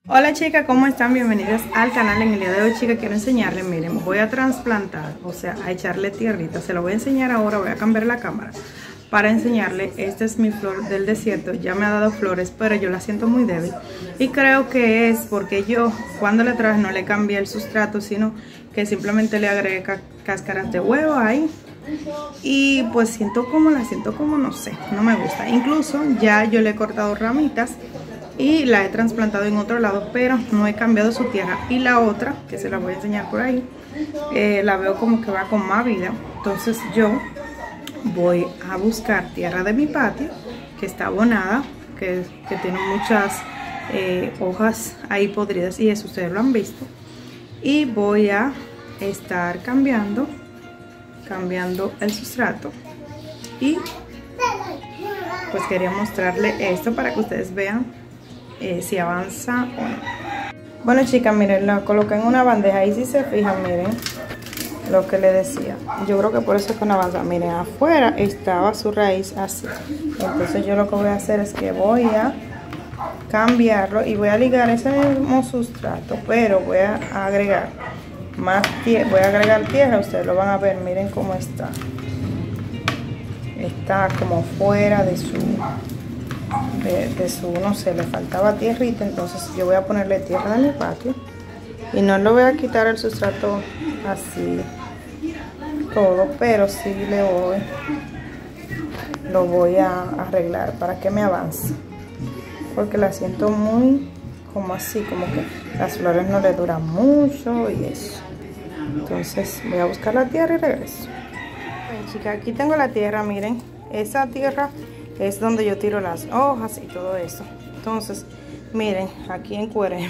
Hola chicas, ¿cómo están? Bienvenidas al canal. En el día de hoy, chicas, quiero enseñarles, miren, voy a trasplantar, o sea, a echarle tierrita. Se lo voy a enseñar ahora, voy a cambiar la cámara para enseñarle. Esta es mi flor del desierto, ya me ha dado flores, pero yo la siento muy débil. Y creo que es porque yo, cuando la traje, no le cambié el sustrato, sino que simplemente le agregué cáscaras de huevo ahí. Y pues siento como no sé, no me gusta. Incluso ya yo le he cortado ramitas y la he trasplantado en otro lado, pero no he cambiado su tierra. Y la otra, que se la voy a enseñar por ahí, la veo como que va con más vida. Entonces yo voy a buscar tierra de mi patio, que está abonada, que tiene muchas hojas ahí podridas, y eso ustedes lo han visto. Y voy a estar cambiando el sustrato. Y pues quería mostrarle esto para que ustedes vean si avanza o no. Bueno chicas, miren, la coloqué en una bandeja y si se fijan, miren lo que le decía. Yo creo que por eso es que no avanza. Miren, afuera estaba su raíz así. Entonces yo lo que voy a hacer es que voy a cambiarlo y voy a ligar ese mismo sustrato, pero voy a agregar más tierra. Voy a agregar tierra, ustedes lo van a ver. Miren cómo está. Está como fuera de su no sé, le faltaba tierrita. Entonces yo voy a ponerle tierra de mi patio y no le voy a quitar el sustrato así todo, pero sí lo voy a arreglar para que me avance, porque la siento muy como así, como que las flores no le duran mucho y eso. Entonces voy a buscar la tierra y regreso. Bueno, chicas, aquí tengo la tierra. Miren, esa tierra es donde yo tiro las hojas y todo eso. Entonces, miren, aquí encuadré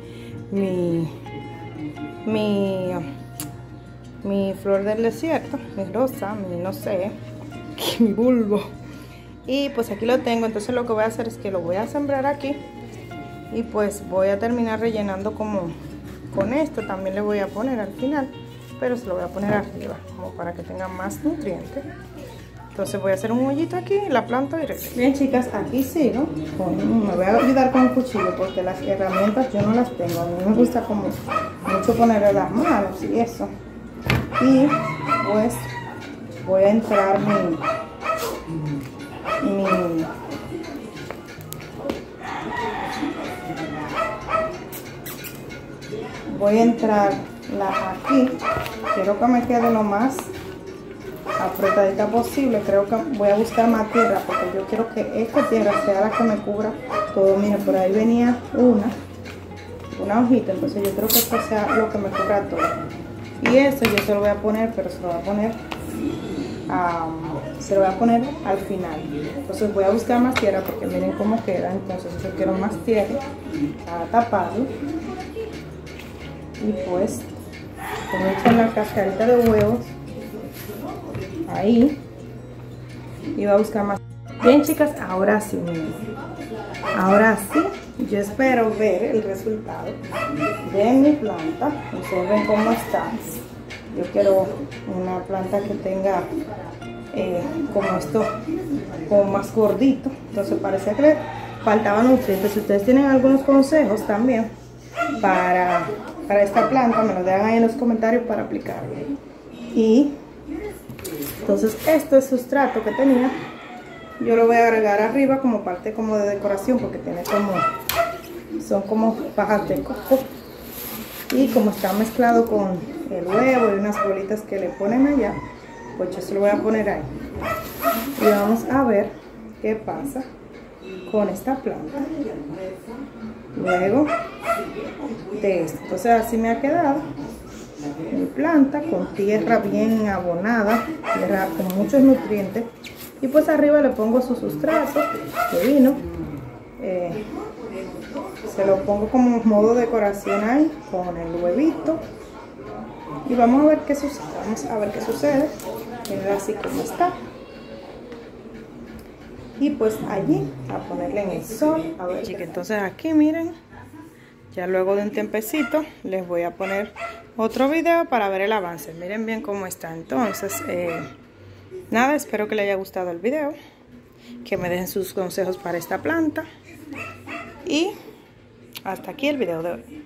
mi flor del desierto, mi rosa, no sé, mi bulbo. Y pues aquí lo tengo. Entonces lo que voy a hacer es que lo voy a sembrar aquí. Y pues voy a terminar rellenando como con esto. También le voy a poner al final, pero se lo voy a poner arriba, como para que tenga más nutrientes. Entonces voy a hacer un hoyito aquí, la planto y regreso. Bien chicas, aquí sigo. Me voy a ayudar con un cuchillo porque las herramientas yo no las tengo. A mí me gusta como mucho ponerle las manos y eso. Y pues voy a entrar voy a entrar aquí. Quiero que me quede lo más apretadita posible. Creo que voy a buscar más tierra porque yo quiero que esta tierra sea la que me cubra todo. Miren, por ahí venía una hojita, entonces yo creo que esto sea lo que me cubra todo. Y eso yo se lo voy a poner, pero se lo voy a poner al final. Entonces voy a buscar más tierra porque miren cómo queda. Entonces yo quiero más tierra para taparlo. Y pues voy a echar la cascarita de huevos ahí y voy a buscar más. Bien chicas, ahora sí, miren, ahora sí yo espero ver el resultado de mi planta. Ustedes ven cómo está. Yo quiero una planta que tenga como esto, como más gordito. Entonces parecía que le faltaban nutrientes. Si ustedes tienen algunos consejos también para esta planta, me lo dejan ahí en los comentarios para aplicarlo. Y entonces esto es sustrato que tenía, yo lo voy a agregar arriba como parte como de decoración, porque tiene son como pajas de coco, y como está mezclado con el huevo y unas bolitas que le ponen allá, pues yo se lo voy a poner ahí y vamos a ver qué pasa con esta planta luego de esto. Entonces así me ha quedado mi planta, con tierra bien abonada, tierra con muchos nutrientes. Y pues arriba le pongo su sustrato de vino, se lo pongo como modo decoración ahí con el huevito. Y vamos a ver qué sucede. Miren así como está. Y pues allí a ponerle en el sol. A ver, chicas, entonces aquí miren, ya luego de un tiempecito les voy a poner otro video para ver el avance. Miren bien cómo está. Entonces nada, espero que les haya gustado el video, que me dejen sus consejos para esta planta y Hasta aquí el video de hoy.